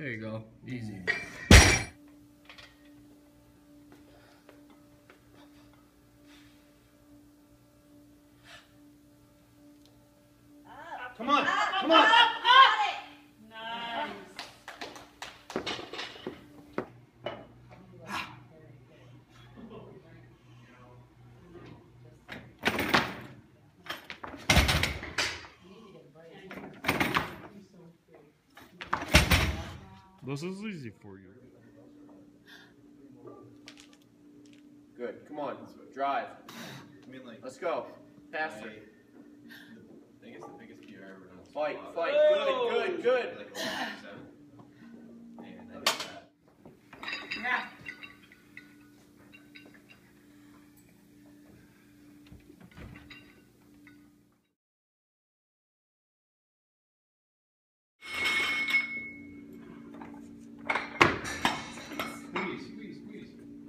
There you go. Easy. Come on! Come on! This is easy for you. Good. Come on. Drive. I mean, like, Let's go. Faster. I guess the biggest PR I ever done was Fight. squat. Fight. Oh! Good. Good. Like 157. And I did that. Squeeze.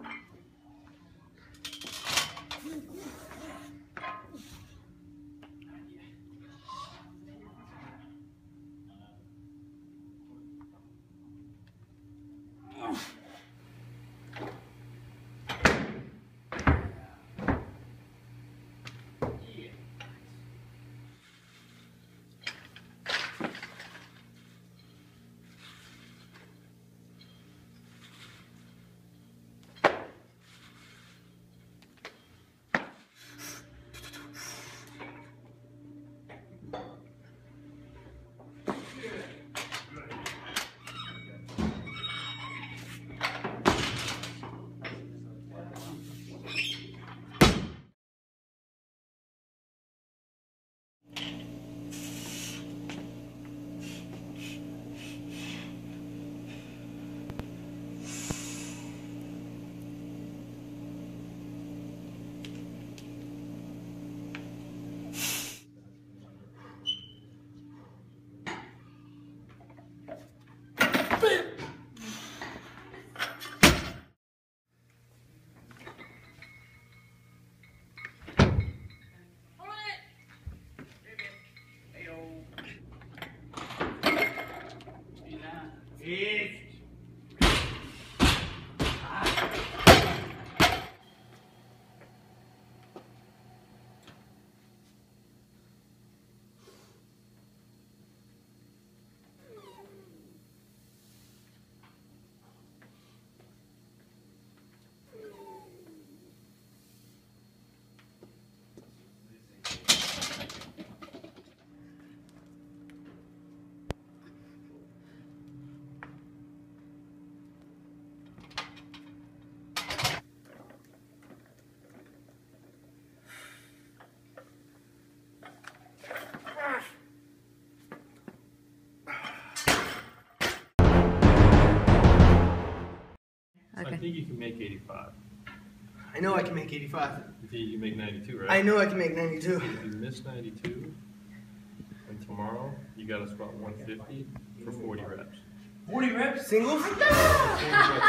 I think you can make 85. I know I can make 85. You think you can make 92, right? I know I can make 92. If you miss 92, and tomorrow you got to squat 150 for 40 reps. 40 reps? Singles? Same reps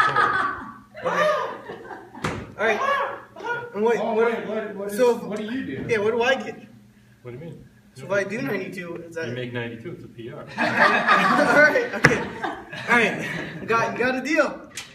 total. Alright. And what do you do? Yeah, what do I get? What do you mean? So if I do 92, is that... You make 92, it's a PR. Alright, okay. Alright, got a deal.